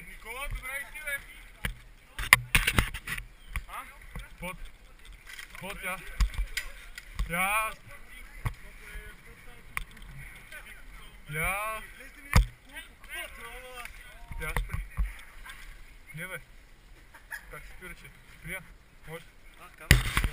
Никола, добре и ти, бе. А? Под я. Я. Я. Я спри. Не, бе. Как се спира, че? Спря. Може? А, камера.